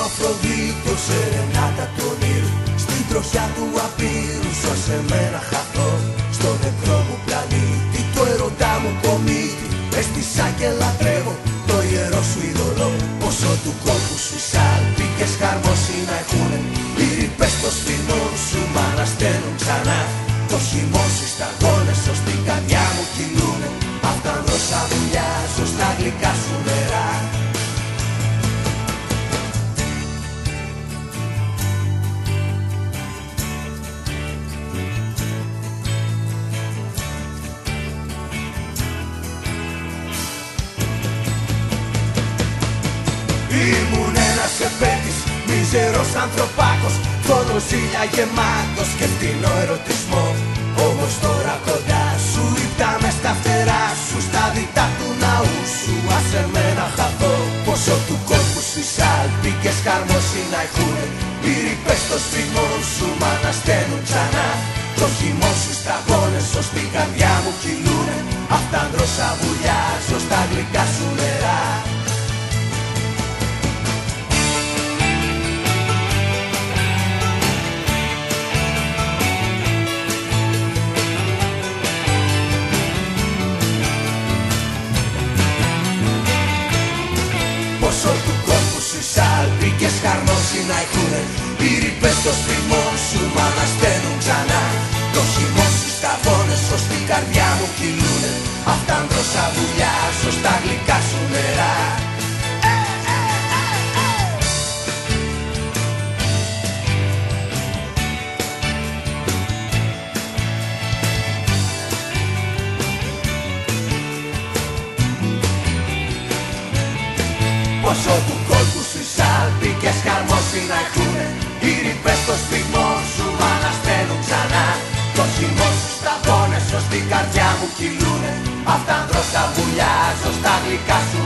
Αφροδίτο, σερενάτα του ονείρου, στην τροχιά του απείρου. Σώσε με να χαθώ στο νεκρό μου πλανήτη. Το ερωτά μου κομίτι έστησα και λατρεύω το ιερό σου είδωλο. Πόσο του κόλπου σου οι σάλπικες χαρμόσυ να έχουνε. Οι ρήπες των σφινών σου μ' ανασταίνουν ξανά. Το χυμό σου σταγόνες ως την καρδιά μου κυλούνε. Αυτά δώσα βουλιάζω στα γλυκά σου νερά. Ήμουν ένας επέτης, μίζερος ανθρωπάκος, φωτοζήλια γεμάτος και φτηνό ερωτισμό. Όμως τώρα κοντά σου ήρθα μες στα φτερά σου, στα διτά του ναού σου. Άσε με να χαθώ, πόσο του κόλπου σου οι σάλπικες χαρμόσυ να έχουνε. Οι ρήπες των σφυγμών σου μ' ανασταίνουν ξανά. Το χυμό σου σταγόνες ως την καρδιά μου κυλούνε. Αυτάνδρωσα βουλιάζω στα γλυκά σου νερά. Πόσο του κόλπου σου οι σάλπικες χαρμόσυ να έχουνε. Οι ρήπες των σφυγμών σου μ' ανασταίνουν ξανά. Το χυμό σου σταγόνες ως την καρδιά μου κυλούνε. Αυτάνδρωσα βουλιάζω στα γλυκά σου νερά. Πόσο του κόλπου σου οι σάλπικες χαρμόσυ να έχουνε. Οι ρήπες των σφυγμών σου μ' ανασταίνουν ξανά. Το χυμό σου σταγόνες ως την καρδιά μου κυλούνε. Αυτάνδρωσα βουλιάζω στα γλυκά σου